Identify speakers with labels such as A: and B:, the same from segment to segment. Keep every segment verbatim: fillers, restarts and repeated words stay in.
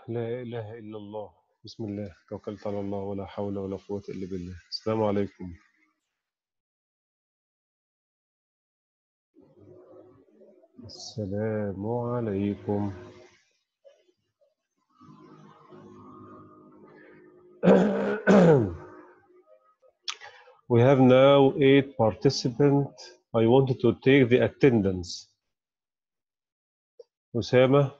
A: لا إله إلا الله. بسم الله توكلت على الله ولا حول ولا قوة إلا بالله. السلام عليكم. السلام عليكم. We have now eight participants. I wanted to take the attendance. أسامة،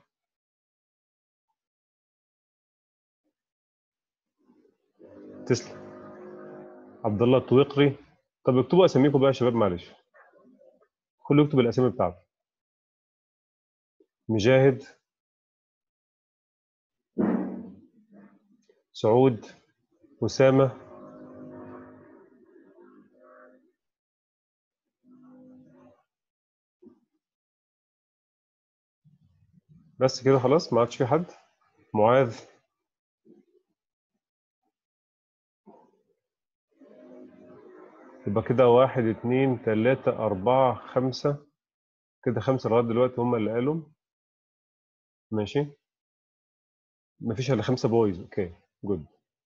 A: تسلم. عبد الله الطويقري. طب اكتبوا أساميكم بقى يا شباب، معلش. كله يكتب الأسامي بتاعته. مجاهد، سعود، أسامة، بس كده خلاص، ما عادش في حد. معاذ، يبقى كده واحد اتنين تلاتة أربعة خمسة، كده خمسة لغاية دلوقتي هم اللي قالوا. ماشي، مفيش الا خمسة بويز. اوكي جود.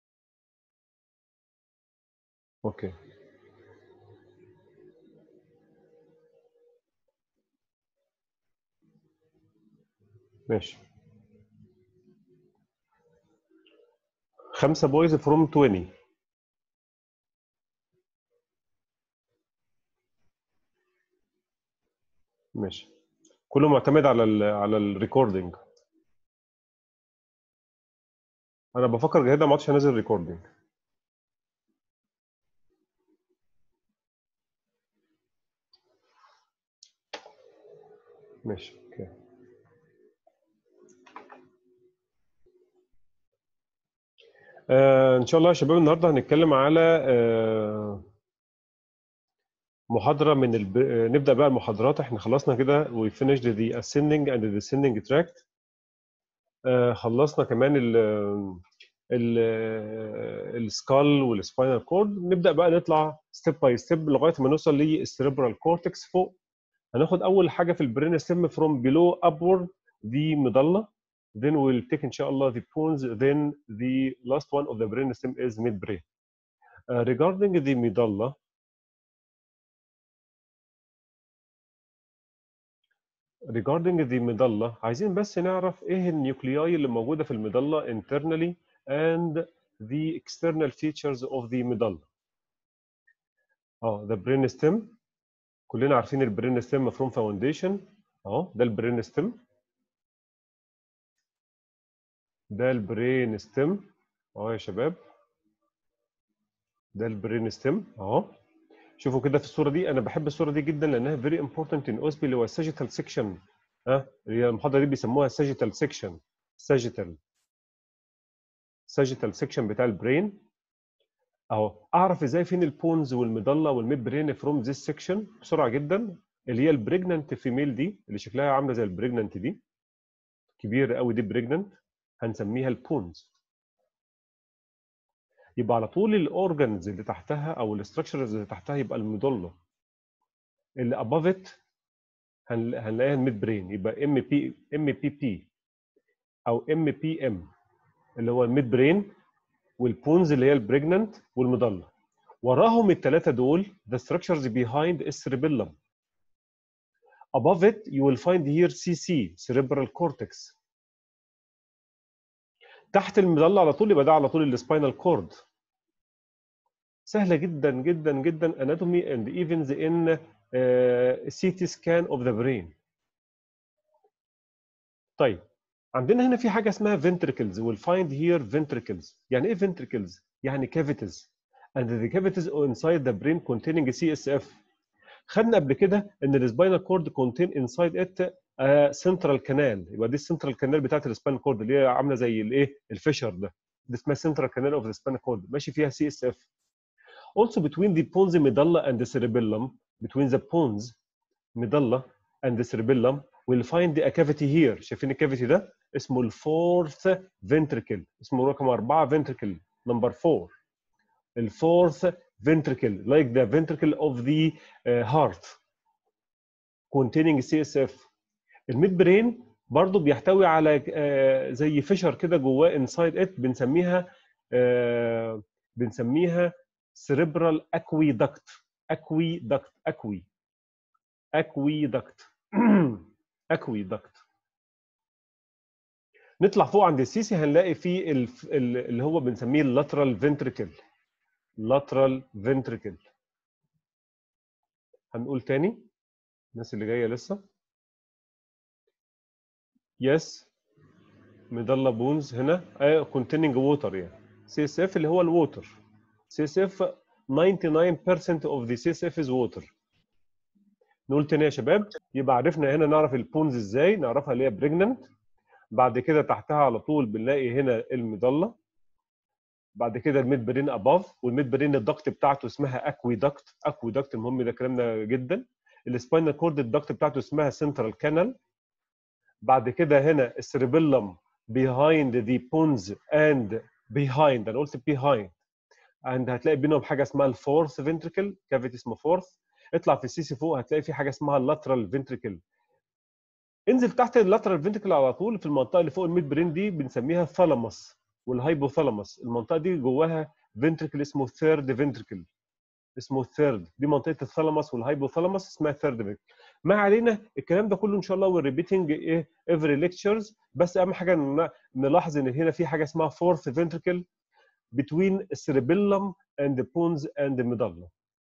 A: اوكي ماشي. خمسة بويز فروم عشرين. ماشي، كله معتمد على ال على الريكوردينج. انا بفكر جاهدة ما عادش هنزل ريكوردينج. ماشي اوكي. آه ان شاء الله يا شباب، النهارده هنتكلم على آه محاضرة من الب... آه نبدأ بقى المحاضرات. احنا خلصنا كده we finished the ascending and the descending tract. آه خلصنا كمان ال ال السكال والسباينال كورد. نبدأ بقى نطلع ستيب باي ستيب لغاية ما نوصل للسيريبرال كورتكس فوق. هناخد اول حاجه في البرين ستيم from below upward دي مضله. then we'll take ان شاء الله the bones. then the last one of the brain stem is midbrain. uh, regarding the medulla, regarding the medulla عايزين بس نعرف ايه النيوكلياي اللي موجوده في الميدالة internally and the external features of the medulla. اه the brain stem، كلنا عارفين البرين ستيم from foundation. اهو ده البرين ستيم، ده البرين ستيم اهو يا شباب، ده البرين ستيم اهو. شوفوا كده في الصوره دي، انا بحب الصوره دي جدا لانها فيري امبورتنت ان اوسبي اللي هو الساجيتال سيكشن. ها هي المحاضره دي بيسموها ساجيتال سيكشن. ساجيتال ساجيتال سيكشن بتاع البرين اهو. اعرف ازاي فين البونز والميدالا والميد برين فروم ذيس سيكشن بسرعه جدا. اللي هي البريجننت فيميل دي اللي شكلها عامله زي البريجننت دي، كبيره قوي، دي بريجننت، هنسميها البونز. يبقى على طول الاورجنز اللي تحتها او الاستراكشرز اللي تحتها يبقى الميدولا. اللي اباف ات هنلاقيها الميد برين، يبقى ام بي ام بي بي او ام بي ام اللي هو الميد برين، والبونز اللي هي البريجننت والمضله. وراهم الثلاثه دول the structures behind is cerebellum. above it you will find here سي سي cerebral cortex. تحت المضله على طول يبقى ده على طول السباينال كورد. سهله جدا جدا جدا anatomy and even in uh, سي تي scan of the brain. طيب عندنا هنا في حاجه اسمها ventricles. we'll find here ventricles. يعني ايه ventricles؟ يعني cavities and the cavities inside the brain containing سي اس اف. خدنا قبل كده ان السباينال كورد contain inside it a central canal. يبقى دي السنترال كانال بتاعت السباينال كورد اللي هي عامله زي الايه الفيشر ده، دي اسمها central canal of the spinal cord، ماشي فيها سي اس اف. also between the pons medulla and the cerebellum, between the pons medulla and the cerebellum we'll find a cavity here. شايفين الكافيتي ده اسمه الفورث ventricle، اسمه رقم أربعة ventricle number four. الفورث ventricle like the ventricle of the uh, heart containing سي اس اف. الميد برين برضه بيحتوي على آه، زي فيشر كده جواه انسايد ات، بنسميها آه، بنسميها سيريبرال اكويدكت. اكويدكت اكوي اكويدكت اكويدكت. نطلع فوق عند السيسي هنلاقي فيه الف- ال- اللي هو بنسميه اللاترال فنتريكل. لاترال فنتريكل. هنقول تاني الناس اللي جايه لسه. يس ميدالا بونز هنا كونتيننج ووتر، يعني سي اس اف اللي هو الووتر. سي اس اف تسعة وتسعين بالمية of the سي اس اف is water. نقول تاني يا شباب. يبقى عرفنا هنا نعرف البونز ازاي نعرفها، اللي هي بريجننت. بعد كده تحتها على طول بنلاقي هنا الميدالا. بعد كده الميد برين اباف، والميد برين الضغط بتاعته اسمها اكويدكت. اكويدكت المهم ده كلامنا جدا. السباينال كورد الضغط بتاعته اسمها سنترال كانال. بعد كده هنا السيربيلم behind the bones and behind، انا قلت behind، and هتلاقي بينهم حاجه اسمها الفورث فنتريكل، كافيتي اسمه فورث. اطلع في السي سي فوق هتلاقي في حاجه اسمها اللاترال فنتريكل. انزل تحت اللاترال فنتريكل على طول في المنطقه اللي فوق الميد برين دي بنسميها ثالاموس والهايبوثالاموس. المنطقه دي جواها فنتريكل اسمه ثيرد فنتريكل، اسمه الثيرد. دي منطقه الثالاموس والهايبوثالاموس اسمها ثيرد فنتريكل. ما علينا، الكلام ده كله ان شاء الله والريبيتنج ايه افري ليكتشرز. بس اهم حاجه ن- نلاحظ ان هنا في حاجه اسمها فورث فنتريكل between cerebellum and the pons and the medulla.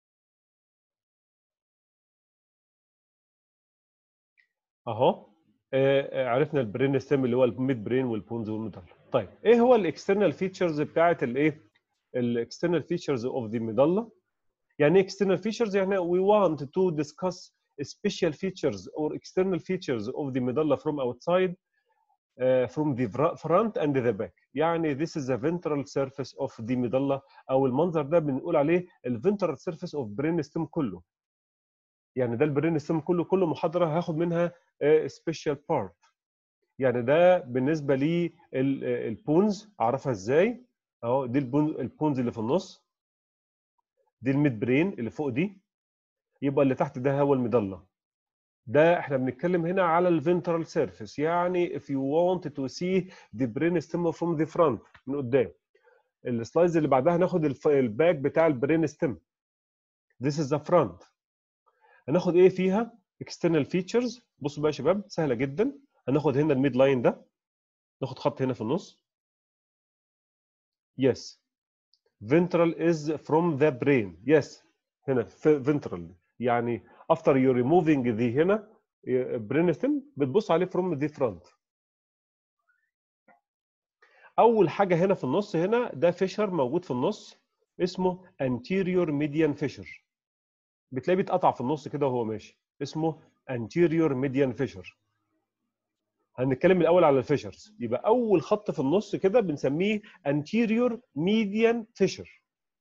A: اهو آه، عرفنا البرين ستيم اللي هو الميد برين والبونز والميدالا. طيب ايه هو الاكسترنال فيتشرز بتاعت الايه؟ الاكسترنال فيتشرز اوف ذا ميدالا. يعني ايه external features؟ يعني we want to discuss special features or external features of the medulla from outside, uh, from the front and the back. يعني this is the ventral surface of the medulla، او المنظر ده بنقول عليه ال ventral surface of brain stem كله. يعني ده البرين ستيم كله، كل محاضره هاخد منها سبيشال بارت. يعني ده بالنسبه لي البونز اعرفها ازاي. اهو دي البونز اللي في النص، دي الميد برين اللي فوق دي، يبقى اللي تحت ده هو الميدالا. ده احنا بنتكلم هنا على الفنترال سيرفيس. يعني if you want to see the brain stem from the front، من قدام. السلايدز اللي بعدها هناخد الباك بتاع البرين ستيم. this is the front. هناخد ايه فيها؟ external features. بصوا بقى يا شباب سهله جدا. هناخد هنا الميد لاين ده، ناخد خط هنا في النص. yes ventral is from the brain. yes هنا ventral، يعني after you removing the هنا brain stem بتبص عليه from the front. اول حاجه هنا في النص هنا ده فيشر موجود في النص اسمه anterior median fissure. بتلاقيه بيتقطع في النص كده وهو ماشي، اسمه anterior median fissure. هنتكلم الاول على الفيشرز. يبقى اول خط في النص كده بنسميه anterior median fissure.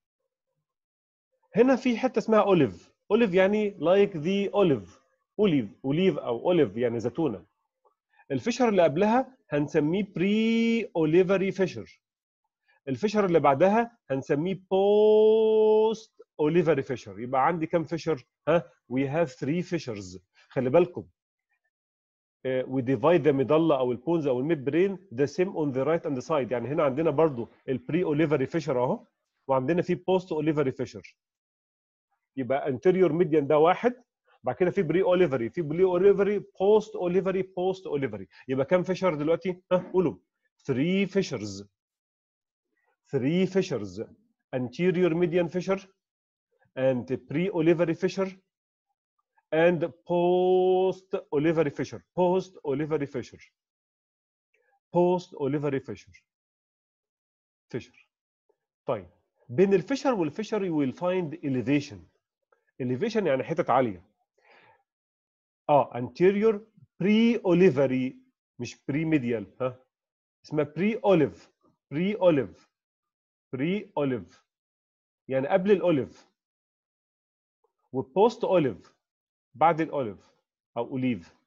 A: هنا في حته اسمها اوليف. اوليف يعني like the olive، اوليف اوليف او اوليف يعني زيتونه. الفيشر اللي قبلها هنسميه بري اوليفري فيشر. الفيشر اللي بعدها هنسميه بوست اوليفري فيشر. يبقى عندي كام فيشر؟ ها وي هاف ثلاثة فيشرز. خلي بالكم we divide the medulla او البونز او الميد برين the same on the right and the side. يعني هنا عندنا برضو البري اوليفري فيشر اهو، وعندنا في بوست اوليفري فيشر. يبقى anterior median ده واحد، بعد كده في بري اوليفري، في بري اوليفري، بوست اوليفري، بوست اوليفري. يبقى كام فيشر دلوقتي؟ ها قولوا. ثلاثة فيشرز. ثلاثة فيشرز. anterior median fissure and pre-olivary fissure and post-olivary fissure. post-olivary fissure. post-olivary fissure. fissure. طيب بين الفيشر والفيشر you will find elevation. elevation يعني حتت عاليه. اه anterior pre-olivary مش pre-medial. ها اسمها pre-olive. pre-olive. pre-olive يعني قبل الاوليف. وبوست اوليف بعد الاوليف او اوليف.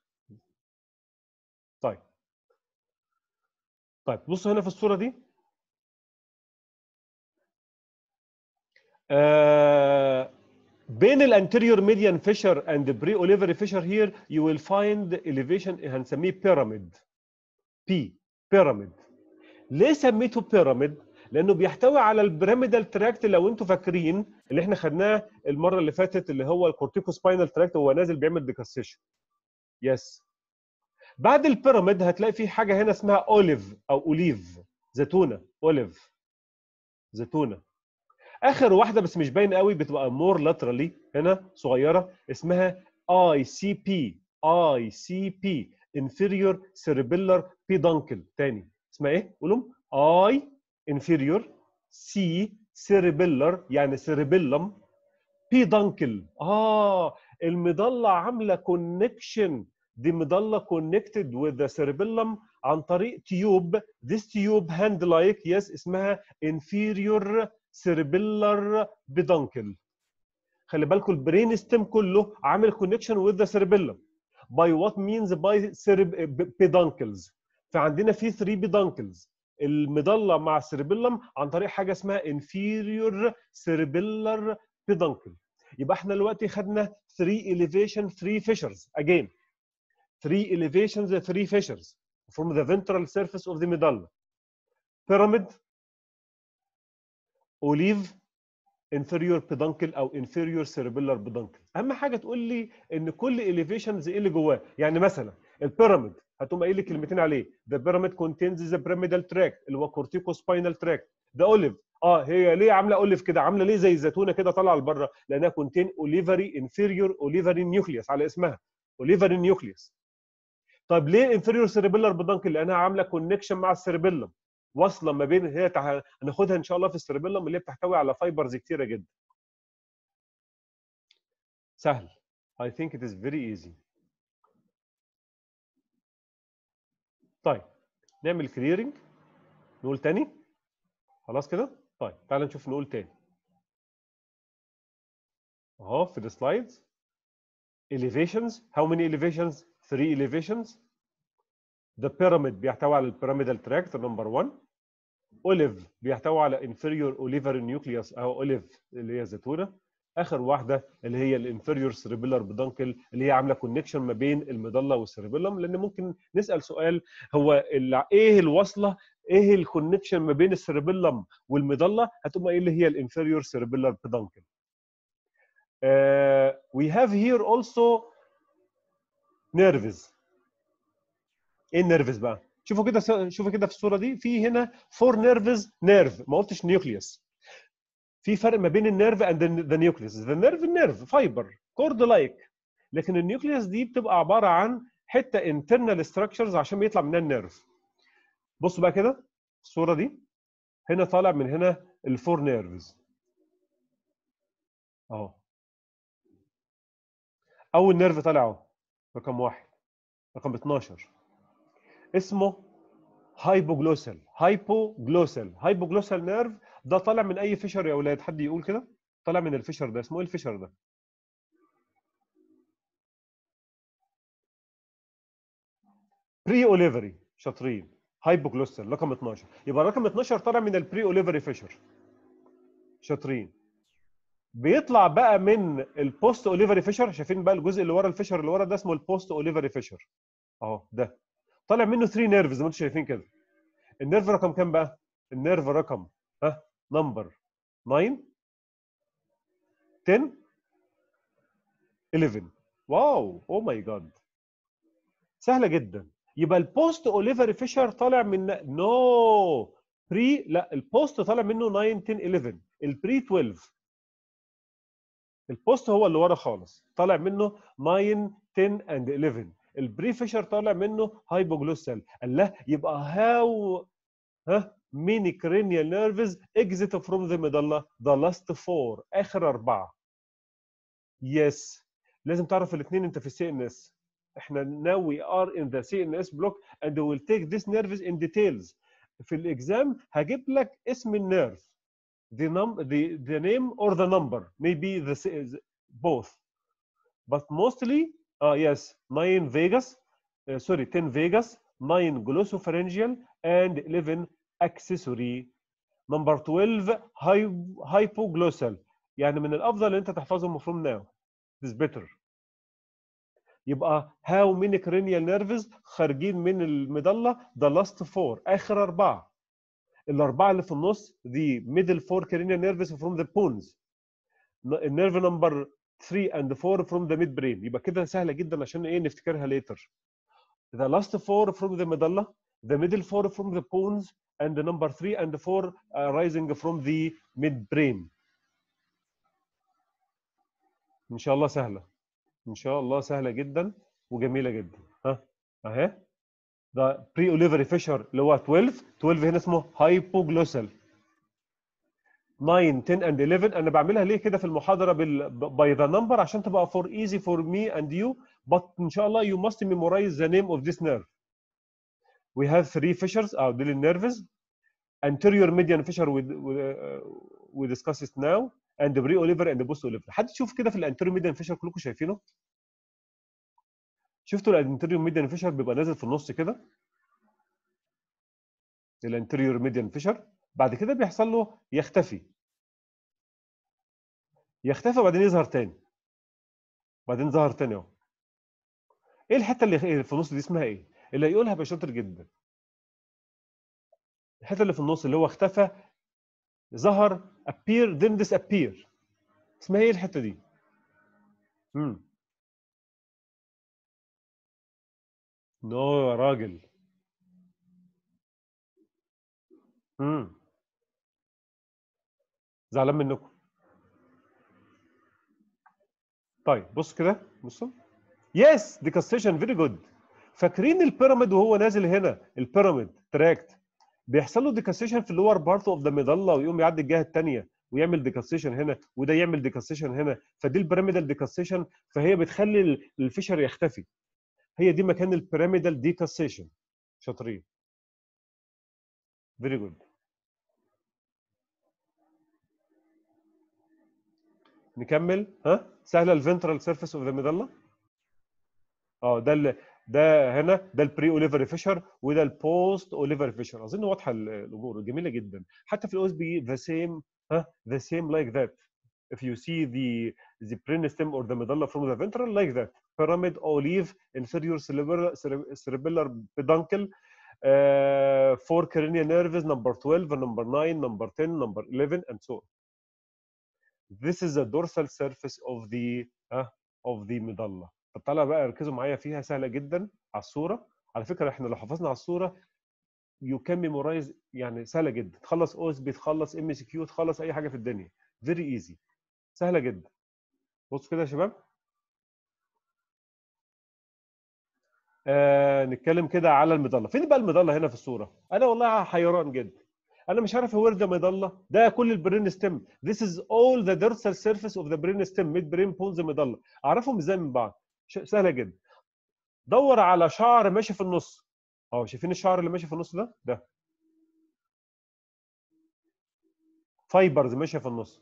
A: طيب طيب بصوا هنا في الصوره دي. آه بين الانتيريور ميديان فيشر اند بري اوليفري فيشر هير يو ويل فايند elevation هنسميه بيراميد. بي بيراميد. ليه سميته بيراميد؟ لانه بيحتوي على البيراميدال تراكت. لو انتوا فاكرين اللي احنا خدناه المره اللي فاتت اللي هو الكورتيكو سباينال تراكت وهو نازل بيعمل ديكاسيشن. يس. بعد البيراميد هتلاقي في حاجه هنا اسمها اوليف او اوليف، زيتونه، اوليف زيتونه. اخر واحده بس مش باين قوي بتبقى مور لاترالي هنا صغيره اسمها اي سي بي، اي سي بي انفيريور سيربيلر بيدانكل. تاني اسمها ايه؟ قولوا اي انفيريور سي سيربيلر يعني سيربيلم بيدانكل. اه المظله عامله كونكشن، دي مظله كونكتد with the cerebellum عن طريق تيوب. this tube hand like yes اسمها inferior cerebellar peduncle. خلي بالكم البرين ستيم كله عامل كونكشن with the cerebellum by what means by peduncles. فعندنا في ثلاثة peduncles المظله مع السيربيلم عن طريق حاجه اسمها inferior cerebellar peduncle. يبقى احنا دلوقتي خدنا ثلاثة elevation ثلاثة fissures again. ثلاثة elevations ثلاثة fissures from the ventral surface of the medulla. pyramid, olive, inferior peduncle او inferior cerebellar peduncle. اهم حاجه تقول لي ان كل elevations ايه اللي جواه. يعني مثلا البيراميد هتقوم قايل لي كلمتين عليه. the pyramid contains the pyramidal tract اللي هو corticospinal tract. the olive اه هي ليه عامله اوليف كده؟ عامله ليه زي الزيتونه كده طالعه لبره؟ لانها كونتين اوليفري انفيريور اوليفري نيوكليوس على اسمها اوليفري نيوكليوس. طيب ليه انفيريور سيربيلر بدانكل؟ لانها عامله كونكشن مع السيربيلم، واصله ما بين هي تح... هناخدها ان شاء الله في السيربيلم اللي هي بتحتوي على فايبرز كتيره جدا. سهل. I think it is very easy. طيب نعمل كليرنج نقول تاني. خلاص كده؟ طيب تعالى نشوف نقول تاني. اهو في السلايدز elevations. how many elevations? three elevations. The pyramid بيحتوي على البيراميدال تراكت نمبر واحد. olive بيحتوي على inferior olivary nucleus او olive اللي هي الزيتونه. اخر واحده اللي هي الانفيريور سيربيلر بدانكل اللي هي عامله كونكشن ما بين المظله والسيربيلم. لان ممكن نسال سؤال هو ايه الوصله، ايه الكونكشن ما بين السيربيلم والمظله؟ هتقوم ايه اللي هي الانفيريور سيربيلر بدانكل. Uh, we have here also nerves. ايه النيرفز بقى؟ شوفوا كده شوفوا كده في الصوره دي في هنا فور نيرفز. نيرف ما قلتش نيوكليوس. في فرق ما بين النيرف اند ذا نيوكليوس. ذا نيرف النيرف فايبر كورد لايك، لكن النيوكليوس دي بتبقى عباره عن حته انترنال ستراكشرز عشان بيطلع منها النيرف. بصوا بقى كده الصوره دي هنا طالع من هنا الفور نيرفز اهو. اول نيرف طالع اهو رقم واحد، رقم اتناشر اسمه هايبوجلوسال. هايبوجلوسال هايبوجلوسال نيرف ده طالع من اي فيشر يا اولاد؟ حد يقول كده. طالع من الفيشر ده اسمه ايه الفيشر ده؟ بري اوليفري. شاطرين. هايبوجلوسال رقم اتناشر. يبقى رقم اتناشر طالع من البري اوليفري فيشر. شاطرين. بيطلع بقى من البوست اوليفري فيشر. شايفين بقى الجزء اللي ورا الفيشر اللي ورا ده اسمه البوست اوليفري فيشر اهو. ده طالع منه ثلاثة نيرفز زي ما انتم شايفين كده. النيرف رقم كام بقى؟ النيرف رقم ها نمبر تسعة عشرة حداشر. واو اوه ماي جاد سهله جدا. يبقى البوست اوليفري فيشر طالع من نو بري، لا البوست طالع منه تسعة عشرة حداشر. البري اتناشر. البوست هو اللي ورا خالص طالع منه تسعة عشرة اند حداشر. البري فيشر طالع منه هايبوجلوسال. الله يبقى هاو ها many cranial nerves exit from the medulla. the last four اخر اربعه. يس لازم تعرف الاثنين انت في السي ان اس. احنا now we are in the سي ان اس block and we will take this nerves in details. في الاكزام هجيب لك اسم النيرف the num the the name or the number maybe the both but mostly uh, yes nine vagus uh, sorry ten vagus, nine glossopharyngeal and eleven accessory. number twelve hypoglossal. يعني من الافضل ان انت تحفظهم from now. This is better. يبقى how many cranial nerves خارجين من المظله؟ the last four، اخر اربعه. الاربعه اللي في النص دي middle four cranial nerves from the bones. النيرف نمبر three and four from the midbrain. يبقى كده سهله جدا عشان ايه نفتكرها later. the last four from the medulla, the middle four from the bones, and the number three and four arising from the midbrain. ان شاء الله سهله، ان شاء الله سهله جدا وجميله جدا. ها اهي ده بري اوليفري فيشر اللي هو twelve. twelve هنا اسمه هايبوجلوسال. nine ten and eleven انا بعملها ليه كده في المحاضره بال by the number عشان تبقى for easy for me and you, but ان شاء الله you must memorize the name of this nerve. we have three fissures او دول النيرفز. anterior median fissure we, we, uh, we discuss it now, and the pre-Oliver and the post-Oliver. حد تشوف كده في الانتيريور ميديان فيشر كلكم شايفينه؟ شفتوا الانتيريور ميديان فيشر بيبقى نازل في النص كده؟ الانتيريور ميديان فيشر بعد كده بيحصل له يختفي. يختفي وبعدين يظهر تاني. بعدين ظهر تاني اهو. ايه الحته اللي في النص دي اسمها ايه؟ اللي هيقولها يبقى شاطر جدا. الحته اللي في النص اللي هو اختفى ظهر appear then disappear. اسمها ايه الحته دي؟ امم نو يا راجل. امم زعلان منكم. طيب بص كده، بصوا. يس ديكاستيشن فيري جود. فاكرين البيراميد وهو نازل هنا، البيراميد تراكت بيحصل له ديكاستيشن في اللور بارت اوف ذا ميدالا ويقوم يعدي الجهه الثانيه ويعمل ديكاستيشن هنا وده يعمل ديكاستيشن هنا، فدي البيراميدال ديكاستيشن، فهي بتخلي الفيشر يختفي. هي دي مكان البيراميدال ديكاستيشن. شاطرين. فيري جود. نكمل. ها سهله. الفنترال سيرفيس اوف ذا ميدالا. اه ده ال... ده هنا ده البري اوليفري فيشر وده البوست اوليفري فيشر. اظن واضحه الامور جميله جدا. حتى في الاو اس بي ذا سيم. ها ذا سيم لايك ذات. if you see the the brainstem or the medulla from the ventral like that. pyramid, olive, inferior cerebellar, cerebellar peduncle, uh, four cranial nerves, number twelve, number nine, number ten, number eleven, and so on. This is the dorsal surface of the uh, of the medulla. طب تعالى بقى ركزوا معايا فيها، سهله جدا على الصوره. على فكره احنا لو حفظنا على الصوره يو كان ميمورايز، يعني سهله جدا. تخلص او اس بي، تخلص ام سي كيو، تخلص اي حاجه في الدنيا. فيري ايزي، سهله جدا. بصوا كده يا شباب. آه نتكلم كده على المظله. فين بقى المظله هنا في الصوره؟ انا والله حيران جدا. انا مش عارف هو ده مظله. ده كل البرين ستيم. This is all the dorsal surface of the brain stem, mid brain bones مظله. اعرفهم ازاي من بعض؟ سهله جدا. دور على شعر ماشي في النص. اهو شايفين الشعر اللي ماشي في النص ده؟ ده فايبرز ماشيه في النص.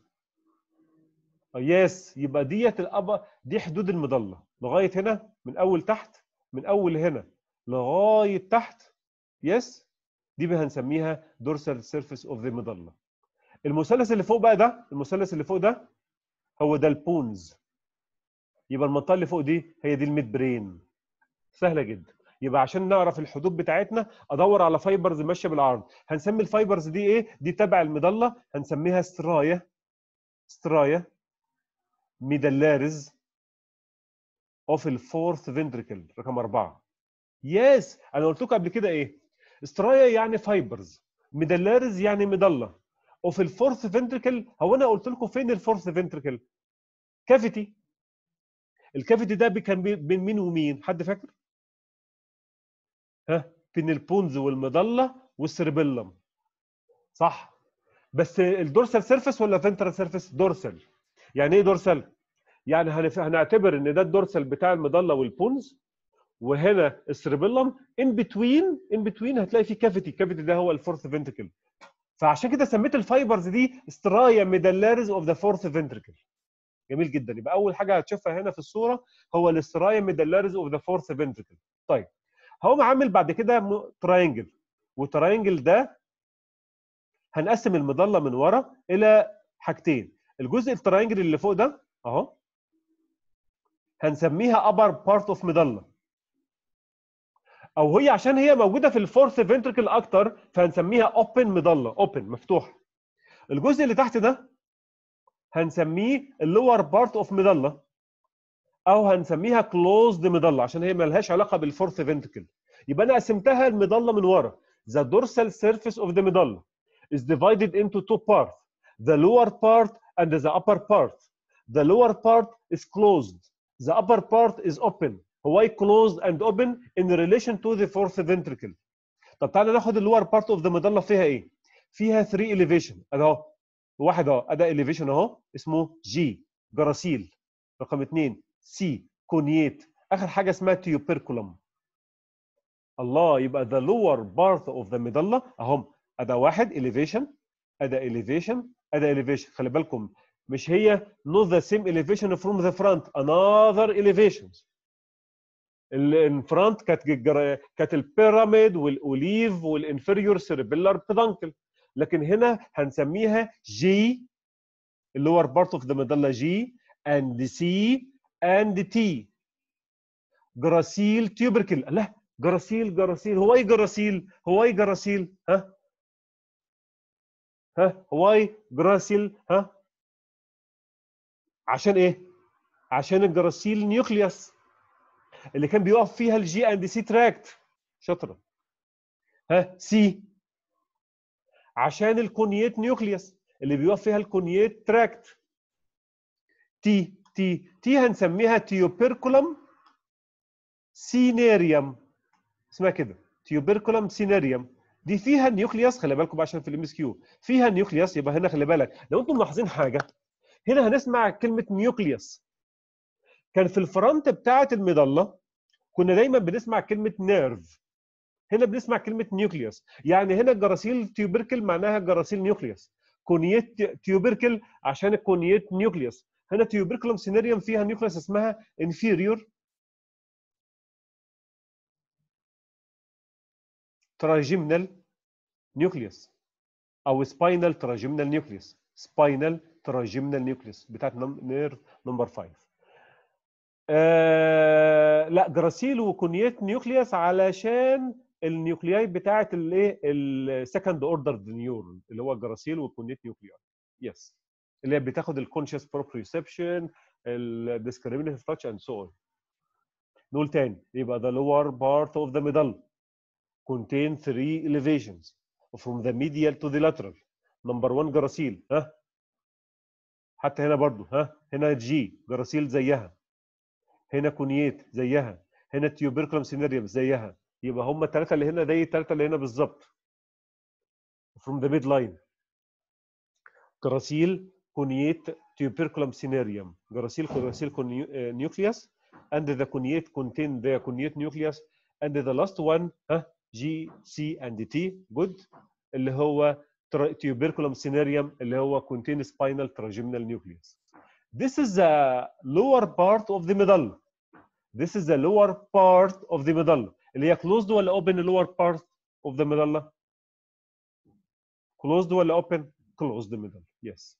A: يس يبقى ديت الأب... دي حدود المظله لغايه هنا، من اول تحت، من اول هنا لغايه تحت. يس دي بقى هنسميها dorsal surface of the medulla. المثلث اللي فوق بقى ده، المثلث اللي فوق ده هو ده البونز. يبقى المنطقه اللي فوق دي هي دي الميد برين. سهله جدا. يبقى عشان نعرف الحدود بتاعتنا ادور على فايبرز ماشيه بالعرض. هنسمي الفايبرز دي ايه؟ دي تبع المظله، هنسميها سترايا. سترايا ميدلاريز اوف الفورث فنتريكل رقم أربعة. يس انا قلت لكم قبل كده ايه؟ سترايا يعني فايبرز، ميدلاريز يعني مظله اوف الفورث فنتريكل. هو انا قلت لكم فين الفورث فنتريكل؟ كافيتي. الكافيتي ده كان بين مين ومين؟ حد فاكر؟ ها بين البونز والمظله والسيربيلم. صح. بس الدورسال سيرفيس ولا فنترال سيرفيس؟ دورسال. يعني ايه دورسال؟ يعني هنعتبر ان ده الدورسال بتاع المظله والبونز، وهنا السيربيلم ان بتوين. ان بتوين هتلاقي في كافيتي. الكافيتي ده هو الفورث فنتريكل. فعشان كده سميت الفايبرز دي سترايا ميدلاريز اوف ذا فورث فنتريكل. جميل جدا. يبقى اول حاجه هتشوفها هنا في الصوره هو الاسترايا ميدلاريز اوف ذا فورث فنتريكل. طيب هقوم عامل بعد كده تراينجل، والتراينجل ده هنقسم المظله من ورا الى حاجتين. الجزء التراينجل اللي فوق ده اهو، هنسميها upper part of medulla، او هي عشان هي موجوده في الفورث فنتركل اكتر فهنسميها open medulla، open مفتوح. الجزء اللي تحت ده هنسميه اللور بارت اوف ميدالا، او هنسميها كلوزد ميدالا عشان هي مالهاش علاقه بالفورث فنتركل. يبقى انا قسمتها الميدالا من ورا. The dorsal surface of the medulla is divided into two parts, the lower part and the upper part. The lower part is closed, the upper part is open. Why closed and open in relation to the fourth ventricle؟ طب تعالى ناخد اللور بارت اوف ذا ميدالا فيها ايه؟ فيها ثلاثة elevation اهو. واحد اهو ادي elevation اهو اسمه جي جراسيل. رقم اثنين سي كونيت. اخر حاجه اسمها تيوبيركولم. الله، يبقى the lower part of the medulla اهم. ادي واحد elevation، ادي elevation، ادي elevation. خلي بالكم مش هي not the same elevation from the front، another elevations. الفرونت كانت كانت البيراميد والاوليف والانفيريور سيربيلار بيدانكل، لكن هنا هنسميها جي اللور بارت اوف ذا ميدالا جي اند سي اند تي. جراسيل تيوبركل. لا جراسيل جراسيل هو ايه جراسيل؟ هو ايه جراسيل؟ ها ها هو ايه جراسيل؟ ها عشان ايه؟ عشان الجراسيل نيوكليوس اللي كان بيقف فيها الجي اند سي تراكت. شاطره. ها سي عشان الكونيات نيوكليوس اللي بيقف فيها الكونيات تراكت. تي تي تي هنسميها تيوبيركولم سينيريوم، اسمها كده تيوبيركولم سينيريوم. دي فيها النيوكليوس، خلي بالكم عشان في الام اس كيو فيها النيوكليوس. يبقى هنا خلي بالك لو انتم ملاحظين حاجه، هنا هنسمع كلمه نيوكليوس. كان في الفرونت بتاعه المظله كنا دايما بنسمع كلمه نيرف، هنا بنسمع كلمه نيوكليوس. يعني هنا جراسيل تيوبركل معناها جراسيل نيوكليوس، كونيت تيوبركل عشان الكونيت نيوكليوس. هنا تيوبركلوم سينيريوم فيها نيوكليوس اسمها انفيريور تراجيمنال نيوكليوس او سباينال تراجيمنال نيوكليوس. سباينال تراجيمنال نيوكليوس بتاعت نير نمبر خمسة. آه لا جراسيل وكونيت نيوكليوس علشان النيوكلياي بتاعت الايه السكند اوردر نيورون اللي هو الجراسيل والكونيت نيوكلياي. يس اللي هي بتاخد الكونشس بروبريوسبشن الديسكريمينيتيف تاتش اند سو اون. نقول تاني يبقى the lower part of the medulla contain three elevations from the medial to the lateral. نمبر واحد جراسيل. ها حتى هنا برضو ها هنا جي جراسيل زيها، هنا كونيت زيها، هنا تيوبركلم سينيريوم زيها. يبقى هم الثلاثه اللي هنا زي الثلاثه اللي هنا بالظبط. from the midline جراسيل كونيت تيوبركلم سينيريوم. جراسيل جراسيل نيوكليوس and the كونيت contain the كونيت نيوكليوس and the last one ها جي سي and T good اللي هو tuberculum cinereum اللي هو contain spinal trigeminal nucleus. This is the lower part of the medulla. This is the lower part of the medulla اللي هي closed ولا open lower part of the medulla؟ closed ولا open؟ closed medulla. Yes.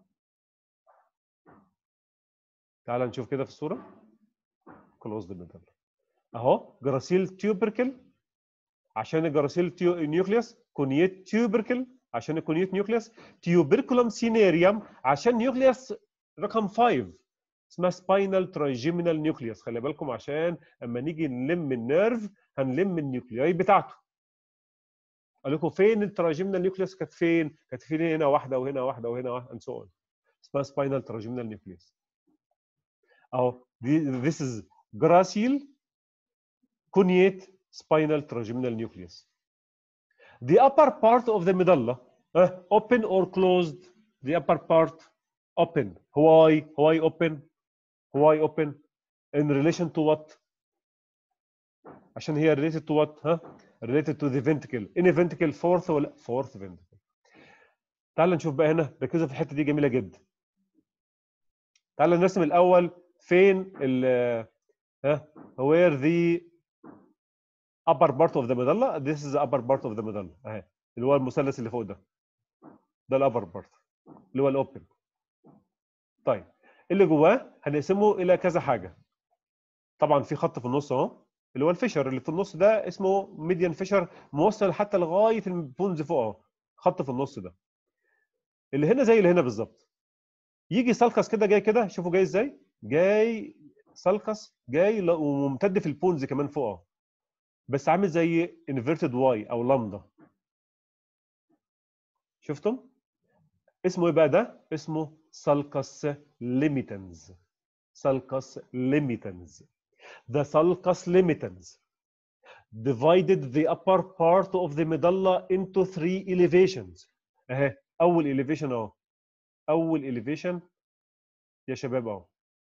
A: تعال نشوف كده في الصورة. closed medulla. اهو جراسيل تيوبركل عشان الجراسيل تيو... نيوكليوس، كونيت تيوبركل عشان الكونيت نيوكليوس، تيوبركلوم سينيريوم عشان نيوكليوس رقم خمسة اسمها سباينال ترايجيمينال نيوكليوس. خلي بالكم عشان اما نيجي نلم النيرف هنلم النيوكلياي بتاعته. قال لكم فين الترايجيمينال نيوكليوس؟ كانت فين؟ كانت فين هنا واحده وهنا واحده وهنا واحده and so on. اسمها سباينال ترايجيمينال نيوكليوس. اهو this is gracile cuneate spinal trigeminal nucleus. The upper part of the medulla uh, open or closed? The upper part open. Why? Why open? Why open? In relation to what? عشان هي related to what؟ ها؟ related to the ventricle. Any ventricle fourth ولا fourth ventricle. تعال نشوف بقى هنا، ركزوا في الحته دي جميله جدا. تعال نرسم الاول فين ال ها where the upper part of the medulla. This is the upper part of the medulla اهي اللي هو المثلث اللي فوق ده. ده الابر بارت اللي هو الاوبن. طيب اللي جواه هنقسمه الى كذا حاجه. طبعا في خط في النص اهو اللي هو الفيشر اللي في النص ده اسمه ميديان فيشر، موصل حتى لغايه البونز فوق اهو، خط في النص ده اللي هنا زي اللي هنا بالظبط. يجي سالكس كده جاي كده، شوفوا جاي ازاي، جاي سالكس جاي ل- وممتد في البونز كمان فوق اهو، بس عامل زي انفيرتد واي او لامدا. شفتم؟ اسمه ايه بقى ده؟ اسمه سالكس ليميتنز. سالكس ليميتنز. The sulcus limitans divided the upper part of the medulla into three elevations. اهي اول elevation اهو، اول elevation يا شباب اهو،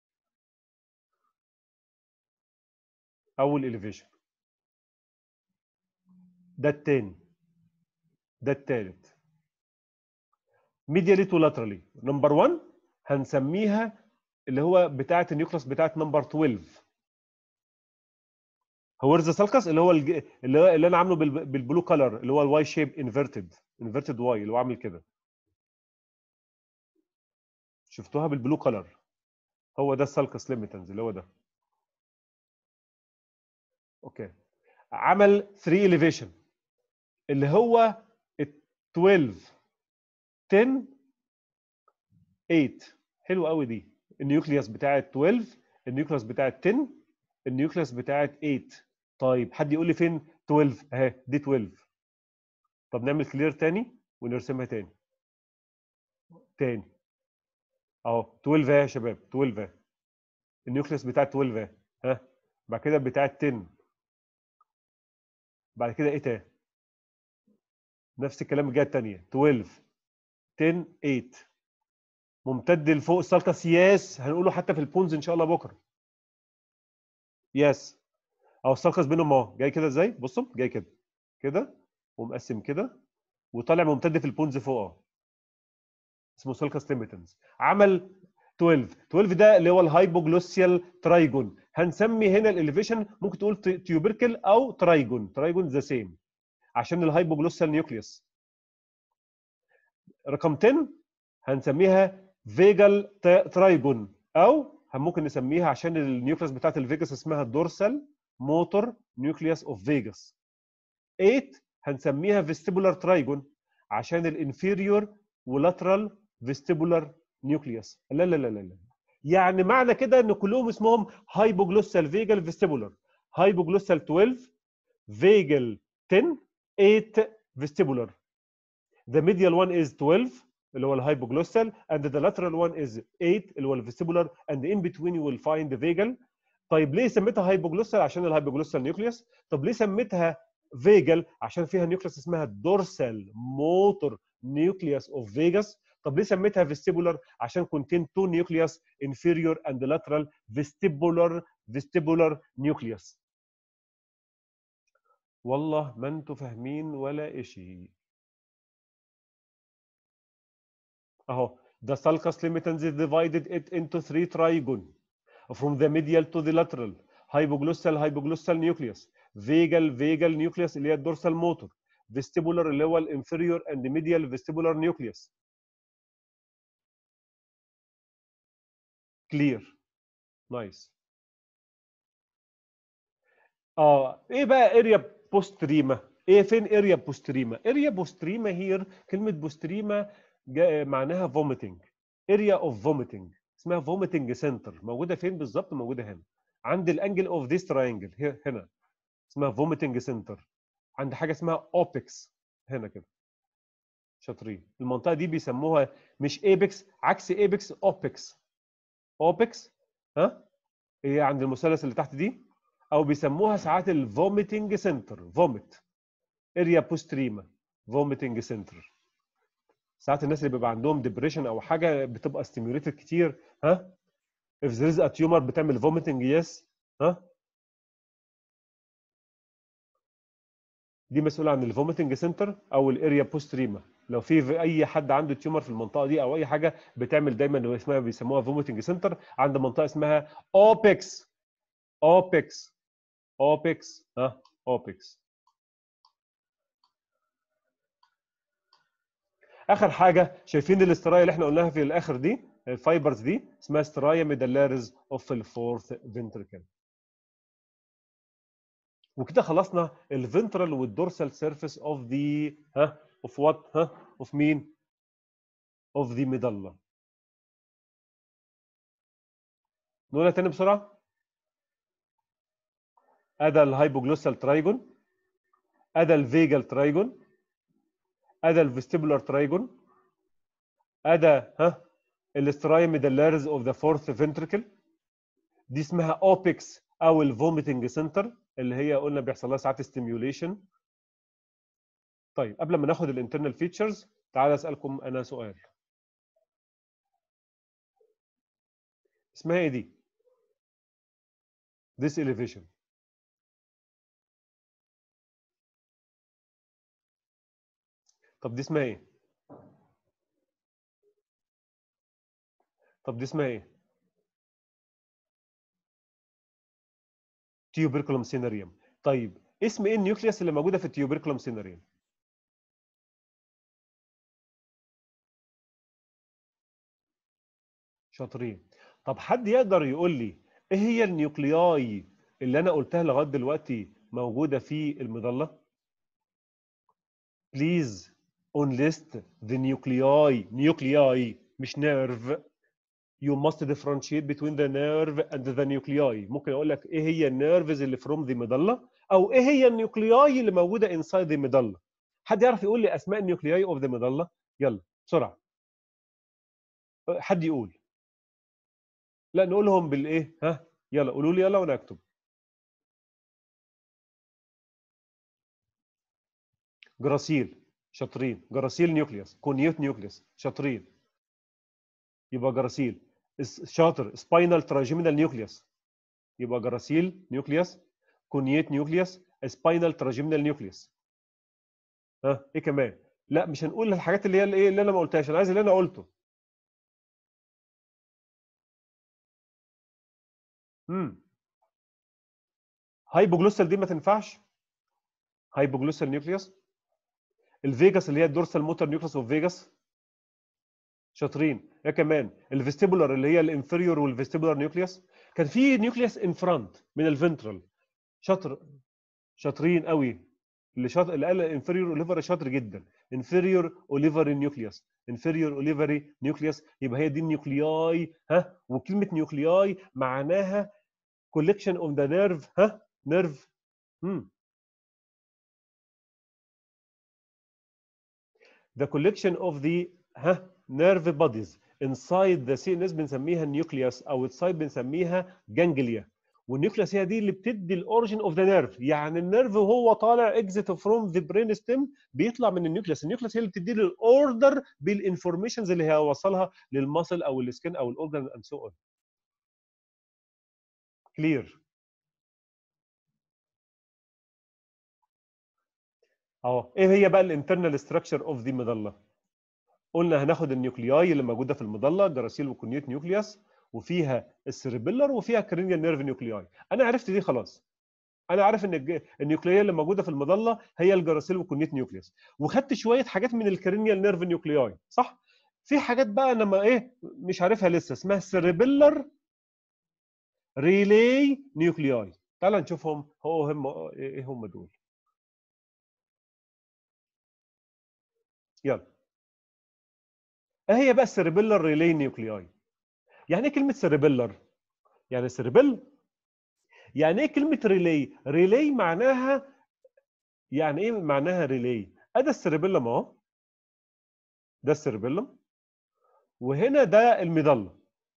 A: اول elevation. ده الثاني، ده الثالث. medially to laterally. نمبر واحد هنسميها اللي هو بتاعه النيوكلس بتاعه نمبر اتناشر. هو ذا سالكس اللي هو الج... اللي هو اللي انا عامله بال... بالبلو كلر اللي هو الواي شيب انفيرتد، انفيرتد واي اللي هو عامل كده. شفتوها بالبلو كلر؟ هو ده السالكس ليميتنز اللي هو ده. اوكي. عمل ثري elevation اللي هو اتناشر عشرة تمانية. حلو قوي دي. النيوكليوس بتاعت اتناشر، النيوكليوس بتاعت عشرة، النيوكليوس بتاعت تمانية. طيب حد يقول لي فين اتناشر؟ اهي دي اتناشر. طب نعمل كلير تاني ونرسمها تاني. تاني اهو اتناشر اهي يا شباب، اتناشر اهي. النيوكليوس بتاعت اتناشر اهي. ها بعد كده بتاعت عشرة، بعد كده ايه تاني؟ نفس الكلام الجهه الثانيه اتناشر عشرة تمانية. ممتد لفوق السالكس. ياس هنقوله حتى في البونز ان شاء الله بكره. ياس اهو السالكس بينهم اهو جاي كده ازاي؟ بصوا جاي كده كده ومقسم كده وطالع ممتد في البونز فوق اهو، اسمه سالكس ليميتنز. عمل اتناشر. اتناشر ده اللي هو الهايبوجلوسيال ترايجون. هنسمي هنا الاليفيشن ممكن تقول تيوبركل او ترايجون، ترايجون ذا سيم عشان الهايبوجلوسيال نيوكليوس. رقم عشرة هنسميها فيجال ترايجون، او ممكن نسميها عشان النيوكليوس بتاعت الفيجاس اسمها دورسال موتور نيوكليوس اوف فيجاس. تمانية هنسميها فيستيبولار ترايجون عشان الانفيريور ولاترال فيستيبولار نيوكليوس. لا لا لا لا، يعني معنى كده ان كلهم اسمهم هايبوجلوسال فيجال فيستيبولار. هايبوجلوسال اتناشر، فيجال عشرة، تمانية فيستيبولار. The medial one is twelve اللي هو الهايبوجلوسال and the lateral one is eight اللي هو الفيستيبولار and in between you will find the vagal. طيب ليه سميتها هايبوجلوسال؟ عشان الهايبوجلوسال نيوكليوس. طب ليه سميتها فيجال؟ عشان فيها نيوكليوس اسمها دورسال موتور نيوكليوس اوف فيجاس. طب ليه سميتها فيستيبولار؟ عشان contain two nucleus inferior and lateral vestibular vestibular nucleus. والله ما انتوا فاهمين ولا شيء. اهو the sulcus limitans divided it into three trigon from the medial to the lateral. hypoglossal hypoglossal nucleus, vagal vagal nucleus اللي هي الدورسال موتور، vestibular اللي هو الانفيريور and medial vestibular nucleus. clear nice. اه ايه بقى اريا بوستريما؟ ايه فين اريا بوستريما؟ اريا بوستريما هير، كلمه بوستريما معناها فوميتنج. اريا اوف فوميتنج اسمها فوميتنج سنتر. موجوده فين بالظبط؟ موجوده هنا عند الانجل اوف ذيس تراينجل هنا، اسمها فوميتنج سنتر. عند حاجه اسمها اوبكس هنا كده. شاطرين. المنطقه دي بيسموها مش ايبكس، عكس ايبكس اوبكس. اوبكس ها هي عند المثلث اللي تحت دي، او بيسموها ساعات الفوميتنج سنتر. فوميت اريا بوستريما فوميتنج سنتر. ساعات الناس اللي بيبقى عندهم ديبريشن او حاجه بتبقى ستيميوليتد كتير، ها if there is a tumor بتعمل فوميتنج. يس ها دي مسؤوله عن الفوميتنج سنتر او الاريا بوستريما. لو في اي حد عنده تيومر في المنطقه دي او اي حاجه بتعمل دايما اسمها بيسموها فوميتنج سنتر عند منطقه اسمها اوبكس. اوبكس اوبكس ها اوبكس. اخر حاجه شايفين الاسترايا اللي احنا قلناها في الاخر دي، الفايبرز دي اسمها استرايا ميدالاريز اوف الفورث فنتركل. وكده خلصنا الفنترال والدورسال سيرفيس اوف ذا ها اوف وات ها اوف مين؟ اوف ذا ميدالا. نقولها تاني بسرعه. ادى الهايبوجلوسال ترايجون، ادى الفيجال ترايجون، ادى الفيستيبولار ترايجون، ادى ها الاسترايميدالارز اوف ذا فورث فنتريكل، دي اسمها اوبكس او الفوميتنج سنتر اللي هي قلنا بيحصل لها ساعات ستيميوليشن. طيب قبل ما ناخد الانترنال فيتشرز تعالى اسالكم انا سؤال. اسمها ايه دي؟ this elevation. طب دي اسمها ايه؟ طب دي اسمها ايه؟ تيوبركلوم سيناريوم. طيب اسم ايه النيوكليوس اللي موجوده في التيوبركلوم سيناريوم؟ شاطرين. طب حد يقدر يقول لي ايه هي النيوكلياي اللي انا قلتها لغايه دلوقتي موجوده في المظله؟ بليز اون ليست ذا نيوكلياي. نيوكلياي مش نيرف. you must differentiate between the nerve and the nuclei. ممكن اقول لك ايه هي النيرفز اللي from the medulla او ايه هي النيوكلياي اللي موجوده inside the medulla. حد يعرف يقول لي اسماء النيوكلياي اوف ذا medulla؟ يلا بسرعه. حد يقول. لا نقولهم بالايه؟ ها يلا قولوا لي يلا وانا اكتب. جراسيل. شاطرين. جراسيل نيوكليوس. كونيوت نيوكليوس. شاطرين. يبقى جراسيل. شاطر. سباينال تراجيمينال نيوكليوس. يبقى جراسيل نيوكليوس، كونيت نيوكليوس، سباينال تراجيمينال نيوكليوس. ها ايه كمان؟ لا مش هنقول الحاجات اللي هي الايه اللي انا ما قلتهاش، انا عايز اللي انا قلته. امم هايبوجلوسال دي ما تنفعش. هايبوجلوسال نيوكليوس. الفيجاس اللي هي الدورسال موتور نيوكليوس اوف فيجاس. شاطرين. ايه كمان؟ الفيستيبولار اللي هي الانفيريور والفيستيبولار نيوكليوس. كان في نيوكليوس ان فرونت من الفنترال. شاطر. شاطرين قوي. اللي شاطر اللي قال انفيريور اوليفري شاطر جدا. انفيريور اوليفري نيوكليوس. انفيريور اوليفري نيوكليوس. يبقى هي دي النيوكلياي. ها وكلمه نيوكلياي معناها collection of the nerve. ها nerve. امم the collection of the ها nerve bodies inside the سي ان اس بنسميها النيوكليوس او outside بنسميها جانجليا. والنيوكليوس هي دي اللي بتدي الاوريجن اوف ذا نيرف. يعني النيرف وهو طالع اكزيت فروم ذا برين ستيم بيطلع من النيوكليوس. النيوكليوس هي اللي بتدي له الاوردر بالانفورميشنز اللي هيوصلها للماسل او السكن او الاورجن اند سو اون. كلير اهو. ايه هي بقى الانترنال ستراكشر اوف ذا ميدالا؟ قلنا هناخد النيوكلياي اللي موجوده في المظله، جراسيل وكونيوت نيوكليوس، وفيها السيربيلر وفيها كرينيال نيرف نيوكلياي. انا عرفت دي خلاص. انا عارف ان الج- النيوكلياي اللي موجوده في المظله هي الجراسيل والكونيوت نيوكليوس، وخدت شويه حاجات من الكرينيال نيرف نيوكلياي صح؟ في حاجات بقى انا ما ايه مش عارفها لسه اسمها السيربيلر ريلي نيوكلياي. تعال نشوفهم هو هم ايه هم دول. يلا. ايه هي بقى السيربيلر ريلي نيوكلياي؟ يعني ايه كلمه سيربيلر؟ يعني سيربيل. يعني ايه كلمه ريلي؟ ريلي معناها يعني ايه معناها ريلي؟ ادي السيربيلم اهو. ده السيربيلم. وهنا ده المظله.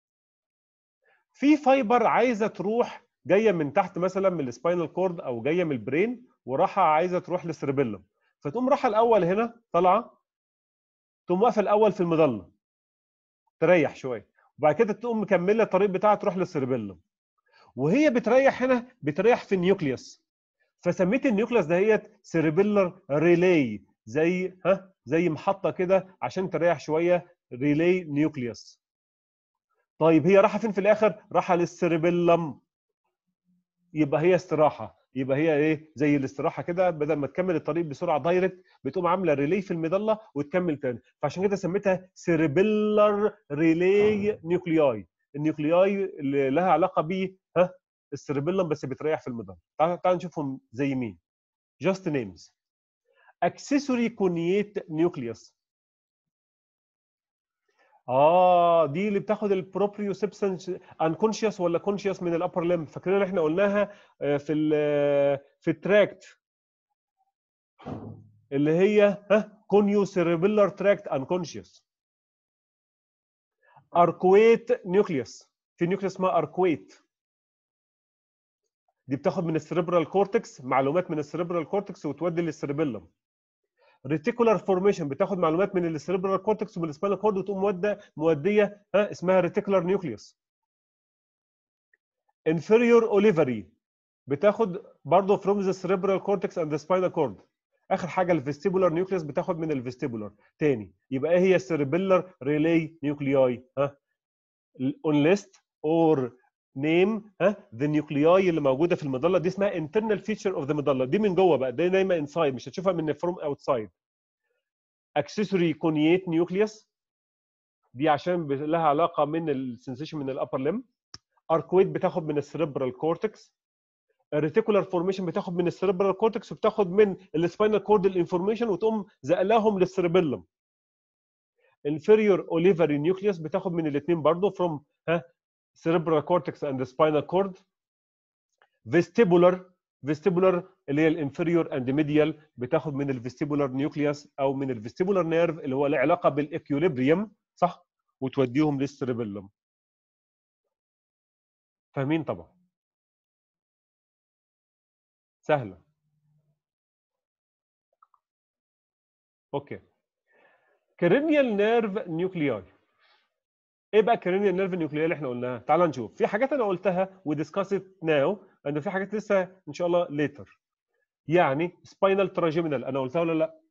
A: في فايبر عايزه تروح جايه من تحت مثلا من السباينال كورد او جايه من البرين وراحه عايزه تروح للسيربيلم. فتقوم راحه الاول هنا طالعه، تقوم واقفه الاول في المظله تريح شويه، وبعد كده تقوم مكمله الطريق بتاعها تروح للسيربيلم. وهي بتريح هنا بتريح في النيوكليوس. فسميت النيوكليوس دهيت سيربيلر ريلي، زي ها زي محطه كده عشان تريح شويه. ريلي نيوكليوس. طيب هي راحه فين في الاخر؟ راحه للسيربيلم. يبقى هي استراحه. يبقى هي ايه زي الاستراحه كده، بدل ما تكمل الطريق بسرعه دايركت بتقوم عامله ريلي في المظله وتكمل تاني. فعشان كده سميتها سيربيلر ريلي نيوكلياي. النيوكلياي اللي لها علاقه ب ها السيربيلم بس بتريح في المظله. تعال تعال نشوفهم زي مين. جاست نيمز. اكسسوري كونيات نيوكليوس. اه دي اللي بتاخد البروبريوسبستنس انكونشيوس ولا كونشيوس من الابر ليمب. فاكرين اللي احنا قلناها في ال في التراكت اللي هي ها كونيو سيربيلر تراكت انكونشيوس. اركويت نيوكليوس. في نيوكليوس اسمها اركويت، دي بتاخد من السيربرال كورتكس معلومات من السيربرال كورتكس وتودي للسيربيلم. ريتيكولار فورميشن بتاخد معلومات من السيربرال كورتكس ومن السباينال كورد وتقوم مودة موديه ها اسمها ريتيكولار نيوكليوس. انفيريور اوليفري بتاخد برضه فروم ذا سيربرال كورتكس اند ذا سباينال كورد. اخر حاجه الفيستيبولار نيوكليوس بتاخد من الفيستيبولار. تاني يبقى ايه هي السيربيلر ريلي نيوكلياي؟ ها اون ليست اور نيم ها ذا نيوكلياي اللي موجوده في المظله دي اسمها انترنال فيتشر اوف ذا مظله. دي من جوه بقى، دي نايمه انسايد مش هتشوفها من فروم اوتسايد. اكسسوري كونيات نيوكليوس دي عشان لها علاقه من السنسيشن من الابر ليم. اركويت بتاخد من السيربرال كورتكس. الريتيكولار فورميشن بتاخد من السيربرال كورتكس وبتاخد من السباينال كورد الانفورميشن وتقوم زقلاهم للسيربيلم. انفيريور اوليفري نيوكليوس بتاخد من الاثنين برضه فروم ها cerebral cortex and the spinal cord. vestibular vestibular اللي هي الانفيريور اند ميديال بتاخد من الفيستيبولار نيوكليوس او من الفيستيبولار نيرف اللي هو له علاقه بالاكيوليبريم صح، وتوديهم للسيربيلم. فاهمين طبعا؟ سهله. اوكي. كرينيال نيرف نيوكلياي. ايه بقى الكرينيال نيرف نيوكلياي اللي احنا قلناها؟ تعال نشوف. في حاجات انا قلتها وديسكاس ات ناو، ان في حاجات لسه ان شاء الله ليتر. يعني سباينال تراجيمينال انا قلتها ولا لا؟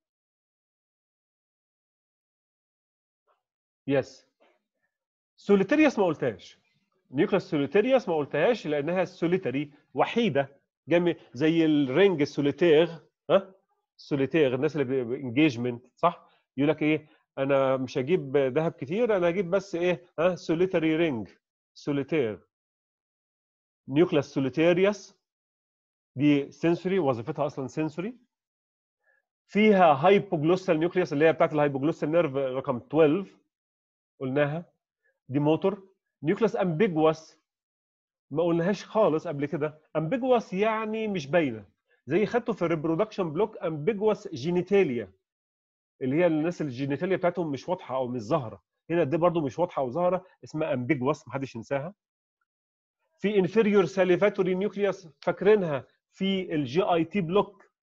A: يس. سوليتيريوس ما قلتهاش. نيوكلاس سوليتيريوس ما قلتهاش لانها سوليتري وحيده، جميع زي الرينج السوليتير. ها السوليتير الناس اللي انجيجمنت صح، يقول لك ايه انا مش هجيب ذهب كتير، انا هجيب بس ايه ها سوليتري رينج سوليتير. نيوكلاس سوليتيريوس دي سنسوري، وظيفتها اصلا سنسوري. فيها هايبوجلوسال نيوكليوس اللي هي بتاعت الهايبوجلوسال نيرف رقم اثناشر قلناها، دي موتور. نيوكلاس امبيجوس ما قلناهاش خالص قبل كده. امبيجوس يعني مش باينه، زي خدته في الريبرودكشن بلوك امبيجوس جينيتاليا اللي هي الناس اللي الجينيتاليا بتاعتهم مش واضحه او مش ظاهره. هنا دي برضو مش واضحه او ظاهره، اسمها امبيجوس محدش ينساها. في انفيريور ساليفاتوري نيوكليوس فاكرينها في الجي اي تي بلوك.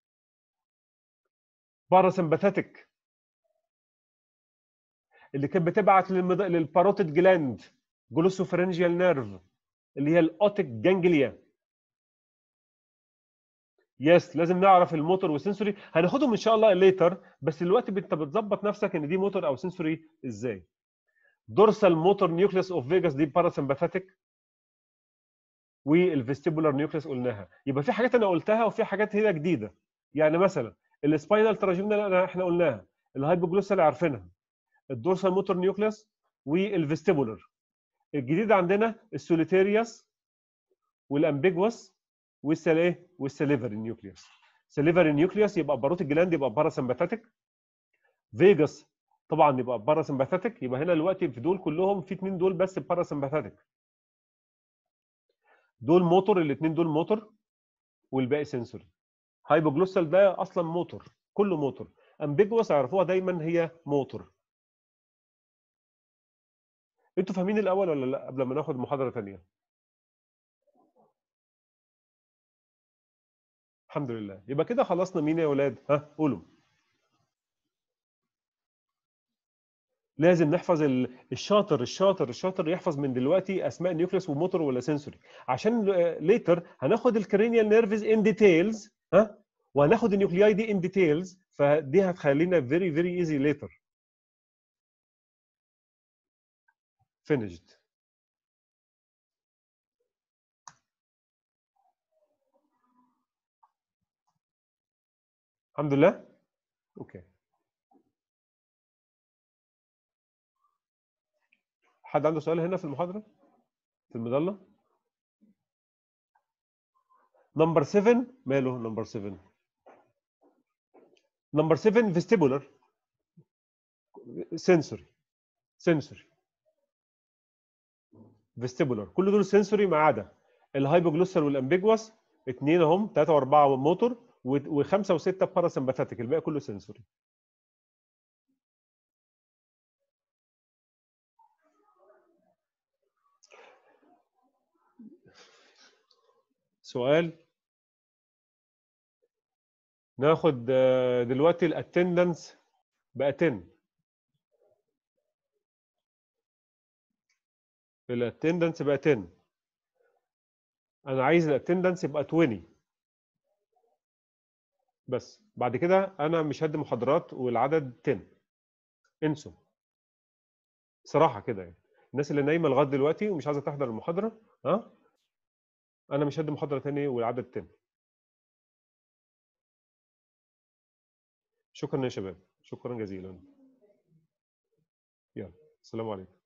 A: باراسمباثيك اللي كانت بتبعت للمض... للباروتيد جلاند جلوسوفرنجيال نيرف اللي هي الاوتيك جانجليا. يس لازم نعرف الموتور والسنسوري، هناخدهم ان شاء الله ليتر، بس دلوقتي انت بتظبط نفسك ان دي موتور او سنسوري ازاي. دورسال موتور نيوكليوس اوف فيجاس دي باراسمباثيك. والفيستيبولار نيوكليوس قلناها. يبقى في حاجات انا قلتها وفي حاجات هنا جديده. يعني مثلا السباينال تراجيمنال احنا قلناها، الهايبوجلوسال عارفينها، الدورسال موتور نيوكليوس والفيستيبولار. الجديد عندنا السوليتيريوس والامبيجوس والسلايه والسليفري نيوكليوس. سليفري نيوكليوس يبقى باروت الجلاند يبقى باراسمباثيك. فيجاس طبعا يبقى باراسمباثيك. يبقى هنا دلوقتي في دول كلهم في اثنين دول بس باراسمباثيك، دول موتور، الاثنين دول موتور والباقي سنسوري. هايبوجلوسال ده اصلا موتور، كله موتور. امبيجوس اعرفوها دايما هي موتور. انتوا فاهمين الاول ولا لا قبل ما ناخد محاضره ثانيه؟ الحمد لله. يبقى كده خلصنا مين يا اولاد؟ ها قولوا. لازم نحفظ ال- الشاطر الشاطر الشاطر يحفظ من دلوقتي اسماء نيوكليس وموتور ولا سنسوري، عشان ليتر هناخد الكرينيال نيرفز ان ديتيلز ها، وهناخد النيوكلياي دي ان ديتيلز، فدي هتخلينا فيري فيري ايزي ليتر. فينيشد. الحمد لله. اوكي. حد عنده سؤال هنا في المحاضره في المظله؟ نمبر سبعة ماله نمبر سبعة؟ نمبر سبعة فيستيبولر سنسوري سنسوري فيستيبولر، كل دول سنسوري ما عدا الهايبوجلوسال والامبيجواس اثنين اهم، ثلاثه واربعه موتور، وخمسه وسته باراسمباثيك، الباقي كله سنسوري. سؤال ناخد دلوقتي الاتندنس بقى عشرة، الاتندنس بقى عشرة، انا عايز الاتندنس يبقى عشرين بس، بعد كده انا مش هدي محاضرات والعدد عشرة، انسوا صراحه كده يعني. الناس اللي نايمه لغايه دلوقتي ومش عايزه تحضر المحاضره، ها انا مش هدي محاضره تاني والعدد عشرة. شكرا يا شباب، شكرا جزيلا. يلا السلام عليكم.